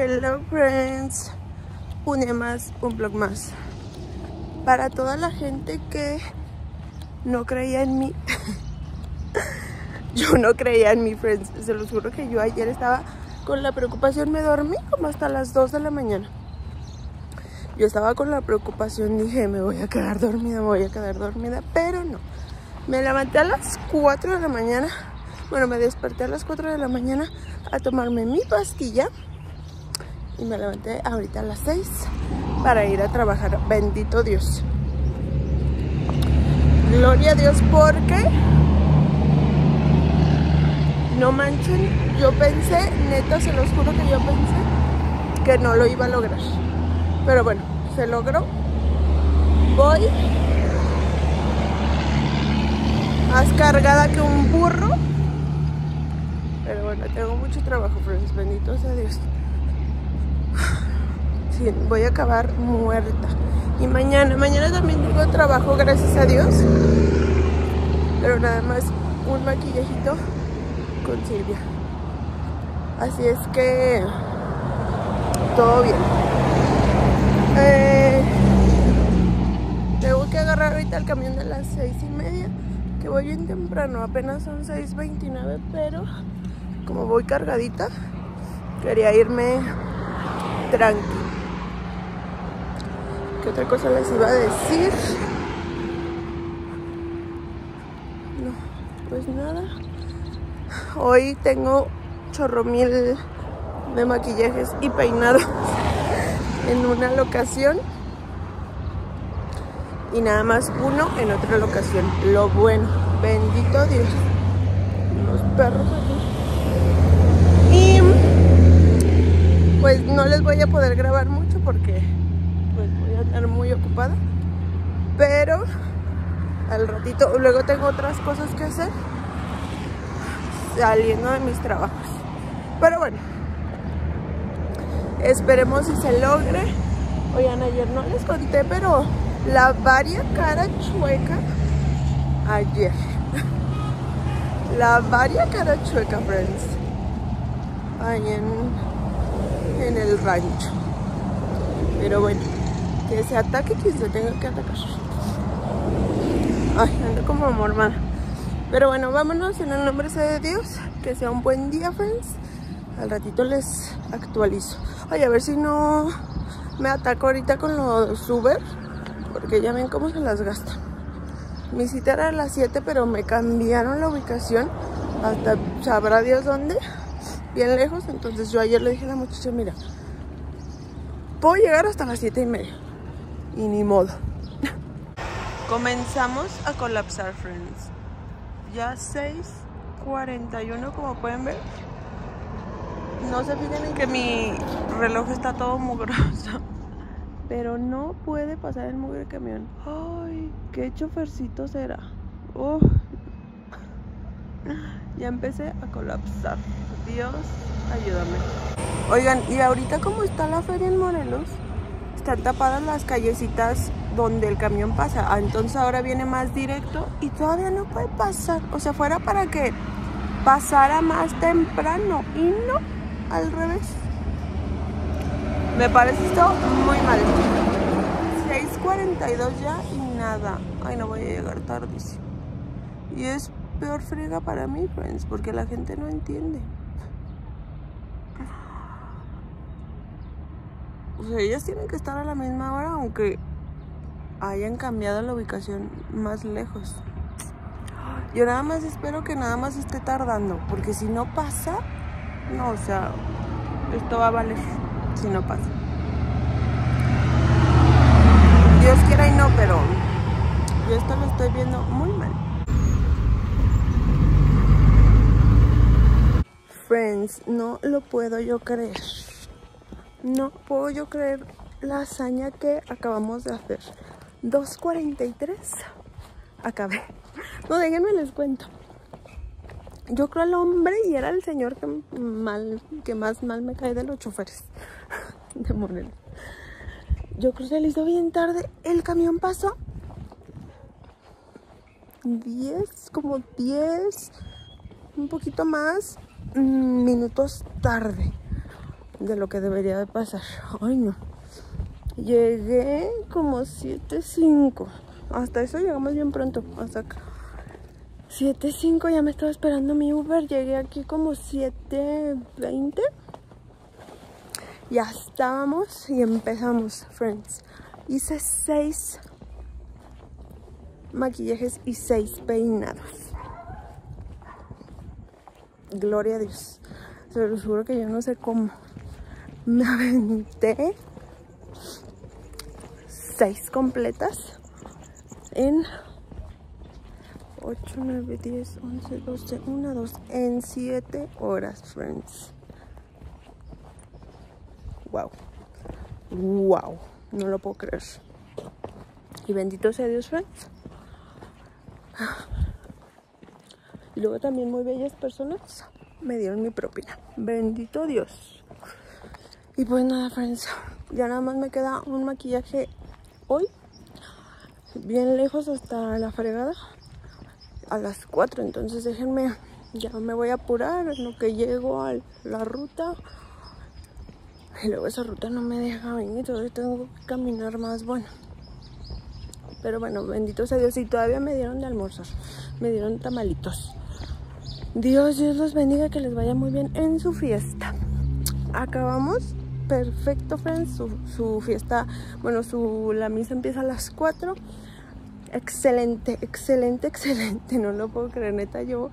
Hello friends, un día más, un vlog más. Para toda la gente que no creía en mí, yo no creía en mí, friends. Se los juro que yo ayer estaba con la preocupación, me dormí como hasta las 2 de la mañana. Yo estaba con la preocupación, dije, me voy a quedar dormida, pero no. Me levanté a las 4 de la mañana, bueno, me desperté a las 4 de la mañana a tomarme mi pastilla. Y me levanté ahorita a las 6 para ir a trabajar. Bendito Dios. Gloria a Dios, porque no manchen, yo pensé, neta, se los juro que yo pensé que no lo iba a lograr. Pero bueno, se logró. Voy más cargada que un burro. Pero bueno, tengo mucho trabajo, friends. Bendito sea Dios. Sí, voy a acabar muerta. Y mañana también tengo trabajo, gracias a Dios. Pero nada más un maquillajito con Silvia. Así es que todo bien. Tengo que agarrar ahorita el camión de las 6:30, que voy bien temprano, apenas son 6:29, pero como voy cargadita, quería irme tranqui. ¿Qué otra cosa les iba a decir? No, pues nada. Hoy tengo chorro mil de maquillajes y peinados en una locación y nada más uno en otra locación. Lo bueno, bendito Dios. Los perros aquí. Y pues no les voy a poder grabar mucho porque pues voy a estar muy ocupada. Pero al ratito, luego tengo otras cosas que hacer saliendo de mis trabajos. Pero bueno, esperemos si se logre. Oigan, ayer no les conté, pero la varia cara chueca ayer. La varia cara chueca, friends. Ahí en el rancho. Pero bueno, que se ataque quien se tenga que atacar. Ay, ando como mormada. Pero bueno, vámonos en el nombre de Dios. Que sea un buen día, friends. Al ratito les actualizo. Oye, a ver si no me ataco ahorita con los Uber, porque ya ven cómo se las gastan. Mi cita era a las 7, pero me cambiaron la ubicación hasta sabrá Dios dónde, bien lejos. Entonces yo ayer le dije a la muchacha, mira, puedo llegar hasta las 7:30 y ni modo. Comenzamos a colapsar, friends. Ya 6:41, como pueden ver. No se fijen en que mi reloj está todo mugroso, pero no puede pasar el mugre camión. Ay, qué chofercito será. Ya empecé a colapsar. Dios, ayúdame. Oigan, y ahorita como está la feria en Morelos, están tapadas las callecitas donde el camión pasa. Entonces ahora viene más directo y todavía no puede pasar. O sea, fuera para que pasara más temprano y no, al revés. Me parece esto muy mal. 6:42 ya y nada. Ay, no voy a llegar tardísimo. Y es peor friega para mí, friends, porque la gente no entiende. O sea, ellas tienen que estar a la misma hora, aunque hayan cambiado la ubicación más lejos. Yo nada más espero que nada más esté tardando, porque si no pasa, no, o sea, esto va a valer si no pasa. Dios quiera y no, pero yo esto lo estoy viendo muy mal. Friends, no lo puedo yo creer. No puedo yo creer la hazaña que acabamos de hacer. 2:43 acabé. No, déjenme les cuento. Yo creo al hombre, y era el señor que más mal me cae de los choferes de Morelos. Yo creo que se le hizo bien tarde. El camión pasó 10, un poquito más minutos tarde. de lo que debería de pasar. Ay, no. Llegué como 7:05. Hasta eso llegamos bien pronto. Hasta acá. 7:05, ya me estaba esperando mi Uber. Llegué aquí como 7:20. Ya estábamos y empezamos, friends. Hice 6 maquillajes y 6 peinados. Gloria a Dios. Se los juro que yo no sé cómo. Me aventé 6 completas en 8, 9, 10, 11, 12, 1, 2, en 7 horas, friends. Wow. Wow. No lo puedo creer. Y bendito sea Dios, friends. Y luego también muy bellas personas me dieron mi propina. Bendito Dios. Y pues nada, friends. Ya nada más me queda un maquillaje hoy. Bien lejos hasta la fregada. A las 4. Entonces déjenme. Ya me voy a apurar en lo que llego a la ruta. Y luego esa ruta no me deja venir. Todavía tengo que caminar más. Bueno. Pero bueno, bendito sea Dios. Y todavía me dieron de almorzar. Me dieron tamalitos. Dios los bendiga, que les vaya muy bien en su fiesta. Acabamos perfecto, friends. Su fiesta, bueno, la misa empieza a las 4. Excelente, excelente, excelente. No lo puedo creer, neta. Yo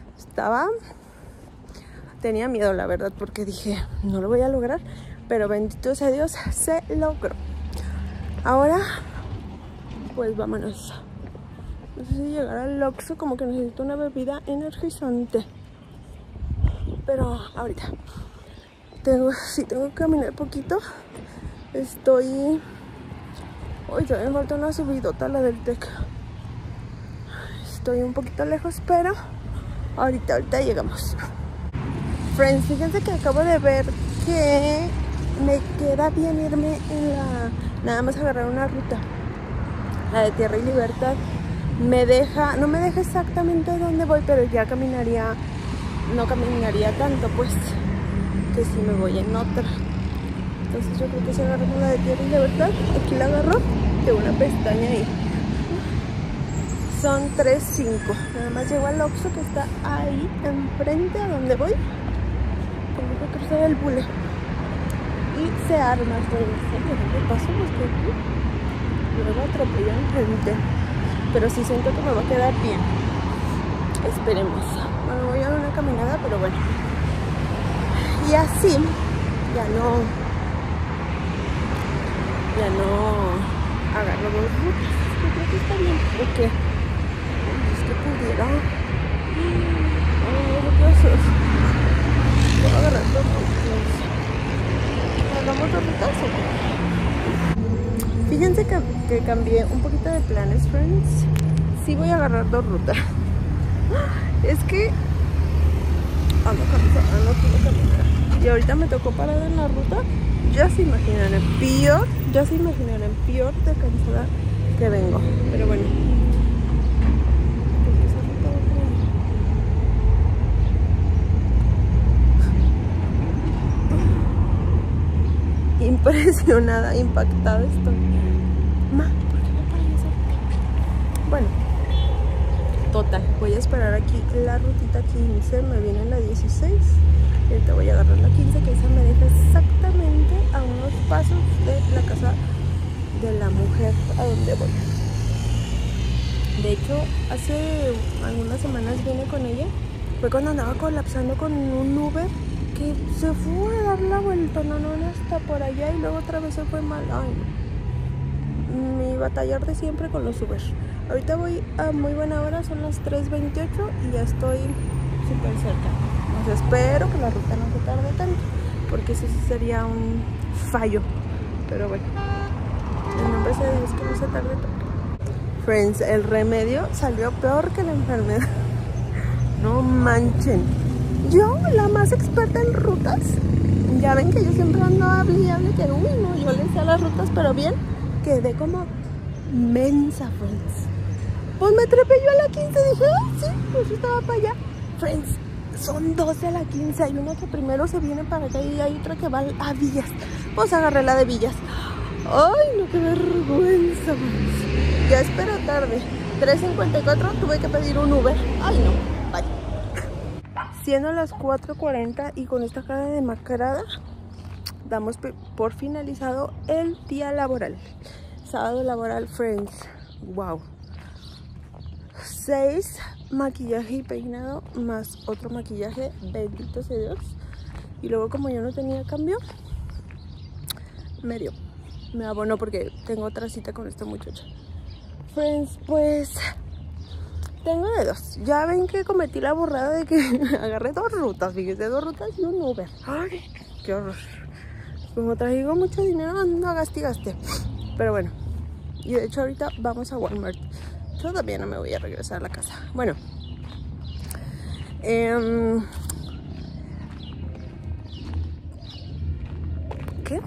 tenía miedo, la verdad, porque dije, no lo voy a lograr. Pero bendito sea Dios, se logró. Ahora, pues vámonos. No sé si llegar al Oxxo, como que necesito una bebida energizante. Pero ahorita tengo que caminar poquito. Hoy todavía me falta una subidota, la del TEC. Estoy un poquito lejos, pero ahorita llegamos. Friends, fíjense que acabo de ver que me queda bien irme nada más agarrar una ruta. La de Tierra y Libertad. No me deja exactamente dónde voy, pero ya no caminaría tanto, pues, que si me voy en otra. Entonces yo creo que si agarramos la de Tierra y Libertad, aquí la agarro de una pestaña ahí. Son 3:05. Nada más llego al Oxxo, que está ahí enfrente a donde voy. Tengo que cruzar el bule. Y se arma. ¿Qué pasa? Luego atropellan gente. Pero sí siento que me va a quedar bien. Esperemos. Bueno, voy a dar una caminada, pero bueno. Y así ya no agarro 2 rutas. Yo creo que está bien. ¿O qué? Es que pudiera. No sé qué hacer. Voy a agarrar 2 rutas. ¿Hagamos 2 rutas o qué? Fíjense que cambié un poquito de planes, friends. Sí voy a agarrar 2 rutas. Es que ando cansada. Y ahorita me tocó parar en la ruta. Ya se imaginarán peor de cansada que vengo. Pero bueno. Impresionada, impactada estoy. Ma, ¿por qué me paré esa ruta? Bueno, total, voy a esperar aquí la rutita 15, me viene la 16. Y ahorita voy a agarrar la 15, que esa me deja exactamente a unos pasos de la casa de la mujer a donde voy. De hecho, hace algunas semanas vine con ella. Fue cuando andaba colapsando con un Uber, que se fue a dar la vuelta, no, hasta por allá, y luego otra vez se fue mal. Ay, no. Mi batallar de siempre con los Uber. Ahorita voy a muy buena hora, son las 3:28 y ya estoy súper cerca. O sea, espero que la ruta no se tarde tanto, porque eso sí sería un fallo. Pero bueno, en nombre de Dios, que no se tarde tanto. Friends, el remedio salió peor que la enfermedad. No manchen. Yo, la más experta en rutas, ya ven que yo siempre ando hable que no, yo le sé a las rutas, pero bien, quedé como mensa, friends. Pues me trepé yo a la 15 y dije, sí, pues estaba para allá. Friends, Son 12 a la 15. Hay una que primero se viene para acá y hay otra que va a Villas. Pues agarré la de Villas. Ay, no, qué vergüenza. Ya espera tarde. 3:54, tuve que pedir un Uber. Ay, no, bye. Siendo las 4:40 y con esta cara de demacrada, damos por finalizado el día laboral. Sábado laboral, friends. Wow. 6 maquillaje y peinado más otro maquillaje, bendito sea Dios. Y luego, como yo no tenía cambio, me abonó porque tengo otra cita con esta muchacha. Friends, pues tengo de dos. Ya ven que cometí la borrada de que agarré 2 rutas, fíjense, 2 rutas y un Uber. Ay, qué horror. Como traigo mucho dinero, no gaste. Pero bueno, y de hecho ahorita vamos a Walmart. Todavía no me voy a regresar a la casa. Bueno, ¿qué?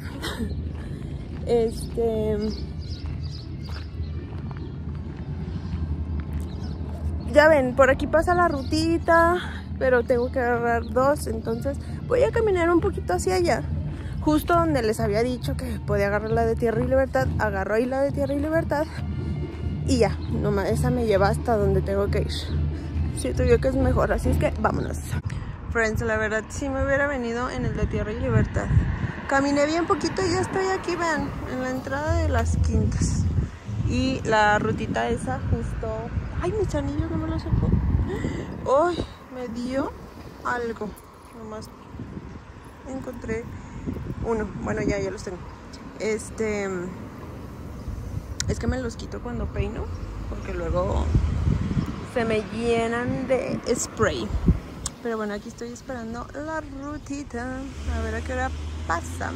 Ya ven, por aquí pasa la rutita, pero tengo que agarrar 2, entonces voy a caminar un poquito hacia allá. Justo donde les había dicho que podía agarrar la de Tierra y Libertad, agarro ahí la de Tierra y Libertad y ya, nomás esa me lleva hasta donde tengo que ir. Siento yo que es mejor, así es que vámonos. Friends, la verdad sí me hubiera venido en el de Tierra y Libertad. Caminé bien poquito y ya estoy aquí, vean, en la entrada de Las Quintas. Y la rutita esa justo... Ay, mis anillos no me los sacó. Ay, me dio algo. Nomás encontré uno. Bueno, ya los tengo. Es que me los quito cuando peino, porque luego se me llenan de spray. Pero bueno, aquí estoy esperando la rutita. A ver a qué hora pasa.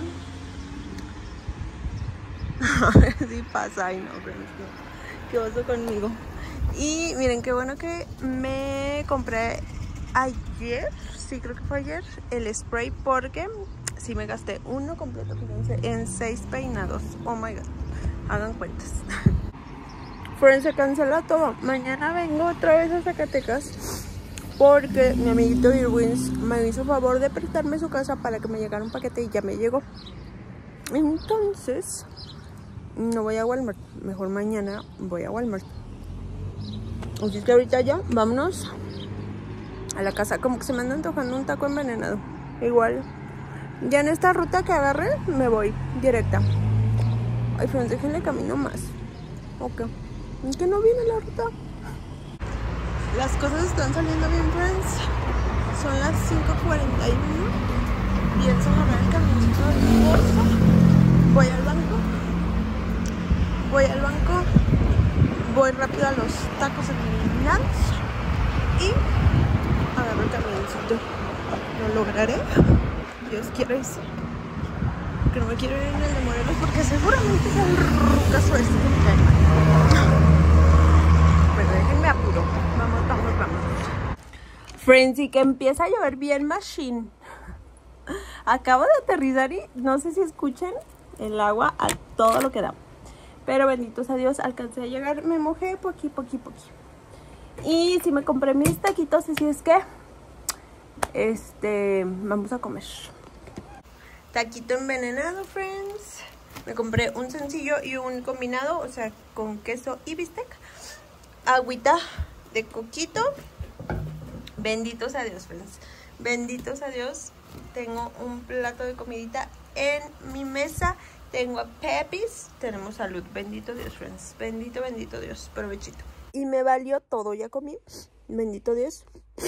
A ver si pasa. Ay, no, friends, qué oso conmigo. Y miren, qué bueno que me compré ayer, sí creo que fue ayer, el spray, porque sí me gasté uno completo, fíjense, en 6 peinados. Oh my god, hagan cuentas. Friends, se cancela todo. Mañana vengo otra vez a Zacatecas porque mi amiguito Irwins me hizo favor de prestarme su casa para que me llegara un paquete y ya me llegó. Entonces no voy a Walmart, mejor mañana voy a Walmart. Así es que ahorita ya, vámonos a la casa. Como que se me anda antojando un taco envenenado. Igual, ya en esta ruta que agarré, me voy directa. Ay, friends, déjenle camino más. Ok, es que no viene la ruta. Las cosas están saliendo bien, friends. Son las 5:41. Pienso agarrar el camioncito de mi bolsa. Voy al banco. Voy rápido a los tacos envenenados y agarro el camioncito. Lo lograré. Dios quiera eso. Que no me quiero ir en el de Morelos porque seguramente es el rucazo este. Pero déjenme apuro. Vamos. Friends, y que empieza a llover bien machine. Acabo de aterrizar y no sé si escuchen el agua a todo lo que da. Pero benditos a Dios, alcancé a llegar, me mojé poqui. Y si me compré mis taquitos, así es que vamos a comer. Taquito envenenado, friends. Me compré un sencillo y un combinado, o sea, con queso y bistec. Agüita de coquito. Benditos a Dios, friends. Benditos a Dios. Tengo un plato de comidita en mi mesa. Tengo a Pepis, tenemos salud, bendito Dios, friends, bendito Dios, provechito. Y me valió todo, ya comí, bendito Dios.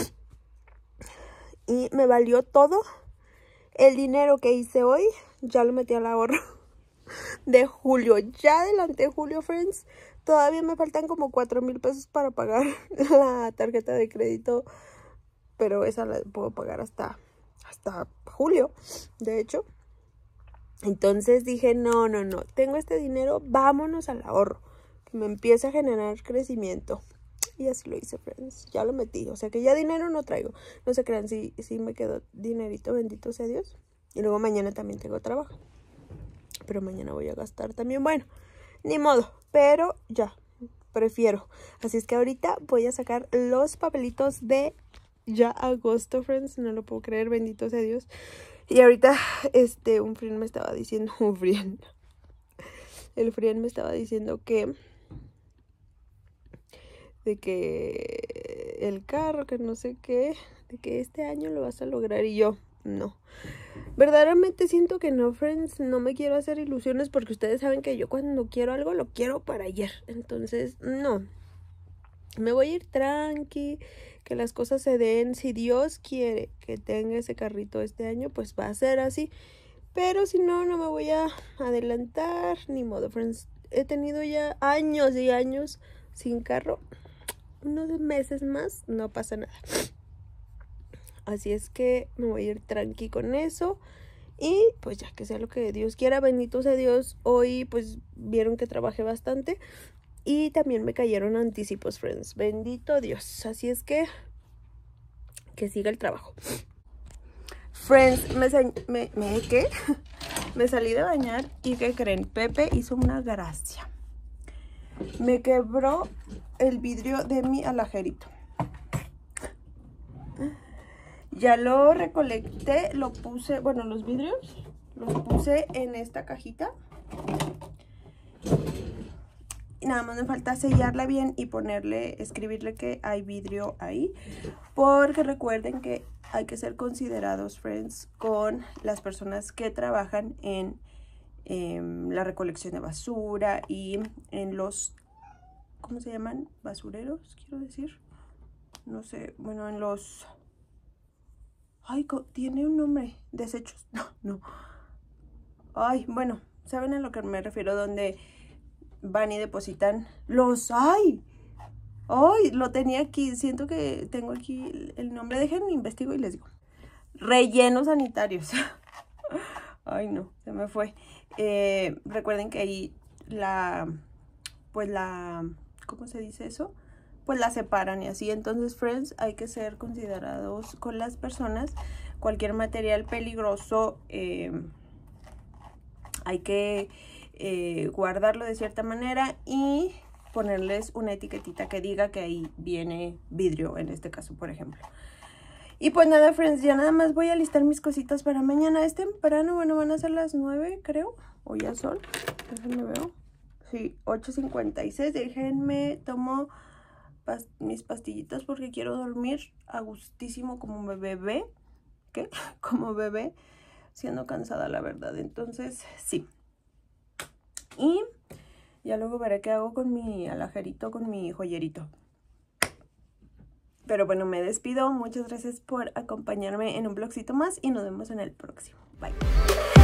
Y me valió todo. El dinero que hice hoy, ya lo metí al ahorro de julio. Ya adelanté julio, friends. Todavía me faltan como 4,000 pesos para pagar la tarjeta de crédito. Pero esa la puedo pagar hasta julio, de hecho. Entonces dije, no, tengo este dinero, vámonos al ahorro, que me empiece a generar crecimiento. Y así lo hice, friends, ya lo metí, o sea que ya dinero no traigo. No se crean, sí me quedó dinerito, bendito sea Dios. Y luego mañana también tengo trabajo, pero mañana voy a gastar también, bueno, ni modo, pero ya, prefiero. Así es que ahorita voy a sacar los papelitos de ya agosto, friends, no lo puedo creer, bendito sea Dios. Y ahorita, un friend me estaba diciendo, el friend me estaba diciendo de que el carro, que no sé qué, de que este año lo vas a lograr, y yo, no. Verdaderamente siento que no, friends, no me quiero hacer ilusiones porque ustedes saben que yo cuando quiero algo lo quiero para ayer. Entonces, no. Me voy a ir tranqui, que las cosas se den. Si Dios quiere que tenga ese carrito este año, pues va a ser así. Pero si no, no me voy a adelantar, ni modo, friends. He tenido ya años y años sin carro. Unos meses más, no pasa nada. Así es que me voy a ir tranqui con eso. Y pues ya que sea lo que Dios quiera, bendito sea Dios. Hoy pues vieron que trabajé bastante. Y también me cayeron anticipos, friends. Bendito Dios. Así es que siga el trabajo. Friends, ¿qué? Me salí de bañar y ¿qué creen? Pepe hizo una gracia. Me quebró el vidrio de mi alajerito. Ya lo recolecté, lo puse, bueno, los vidrios los puse en esta cajita. Y nada más me falta sellarla bien y escribirle que hay vidrio ahí. Porque recuerden que hay que ser considerados, friends, con las personas que trabajan en la recolección de basura y en los, ¿cómo se llaman? Basureros, quiero decir. No sé, bueno, en los... Ay, tiene un nombre. Desechos. No. Ay, bueno, ¿saben a lo que me refiero? Donde van y depositan los... ¡Ay! ¡Ay! Lo tenía aquí. Siento que tengo aquí el nombre. Déjenme investigo y les digo. Rellenos sanitarios. Ay, no, se me fue. Recuerden que ahí ¿cómo se dice eso? Pues la separan y así. Entonces, friends, hay que ser considerados con las personas. Cualquier material peligroso hay que guardarlo de cierta manera y ponerles una etiquetita que diga que ahí viene vidrio, en este caso, por ejemplo. Y pues nada, friends, ya nada más voy a listar mis cositas para mañana. Es temprano, bueno, van a ser las 9, creo, o ya son. Déjenme veo. Sí, 8:56. Déjenme, tomo mis pastillitas porque quiero dormir a gustísimo como bebé. ¿Qué? Como bebé, siendo cansada, la verdad. Entonces, sí. Y ya luego veré qué hago con mi alajerito, con mi joyerito. Pero bueno, me despido. Muchas gracias por acompañarme en un vlogcito más y nos vemos en el próximo. Bye.